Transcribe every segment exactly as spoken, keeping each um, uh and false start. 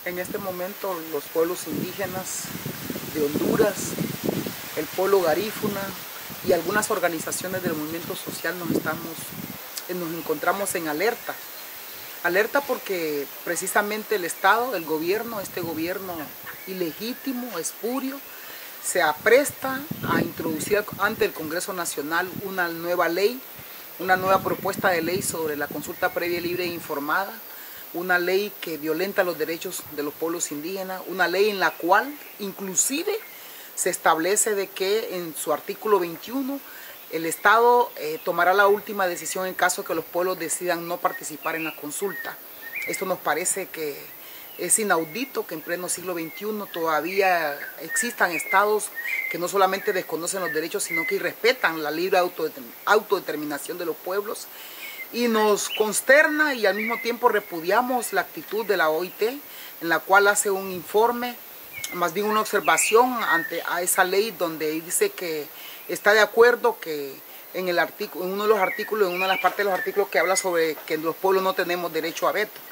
En este momento los pueblos indígenas de Honduras, el pueblo garífuna y algunas organizaciones del movimiento social nos, estamos, nos encontramos en alerta. Alerta porque precisamente el Estado, el gobierno, este gobierno ilegítimo, espurio, se apresta a introducir ante el Congreso Nacional una nueva ley, una nueva propuesta de ley sobre la consulta previa, libre e informada, una ley que violenta los derechos de los pueblos indígenas, una ley en la cual inclusive se establece de que en su artículo veintiuno el Estado eh, tomará la última decisión en caso de que los pueblos decidan no participar en la consulta. Esto nos parece que es inaudito que en pleno siglo veintiuno todavía existan estados que no solamente desconocen los derechos, sino que irrespetan la libre autodeterminación de los pueblos. Y nos consterna y al mismo tiempo repudiamos la actitud de la O I T, en la cual hace un informe, más bien una observación ante a esa ley, donde dice que está de acuerdo que en, el artículo, en uno de los artículos, en una de las partes de los artículos que habla sobre que los pueblos no tenemos derecho a veto.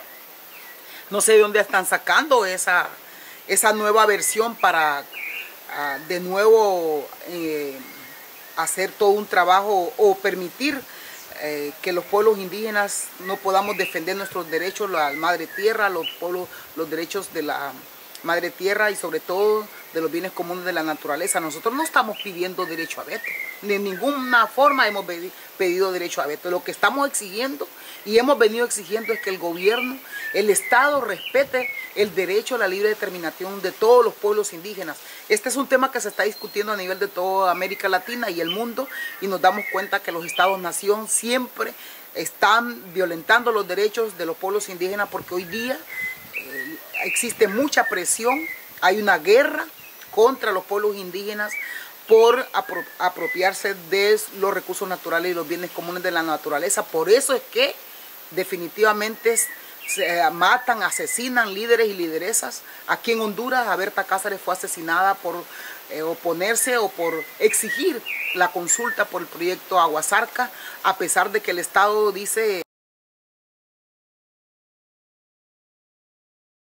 No sé de dónde están sacando esa, esa nueva versión para uh, de nuevo eh, hacer todo un trabajo o permitir eh, que los pueblos indígenas no podamos defender nuestros derechos, la madre tierra, los, pueblos, los derechos de la madre tierra y sobre todo de los bienes comunes de la naturaleza. Nosotros no estamos pidiendo derecho a veto, de ninguna forma hemos pedido derecho a veto. Lo que estamos exigiendo y hemos venido exigiendo es que el gobierno, el Estado respete el derecho a la libre determinación de todos los pueblos indígenas. Este es un tema que se está discutiendo a nivel de toda América Latina y el mundo, y nos damos cuenta que los Estados-nación siempre están violentando los derechos de los pueblos indígenas, porque hoy día eh, existe mucha presión, hay una guerra contra los pueblos indígenas por apro apropiarse de los recursos naturales y los bienes comunes de la naturaleza. Por eso es que definitivamente se matan, asesinan líderes y lideresas. Aquí en Honduras, Berta Cáceres fue asesinada por eh, oponerse o por exigir la consulta por el proyecto Aguasarca, a pesar de que el Estado dice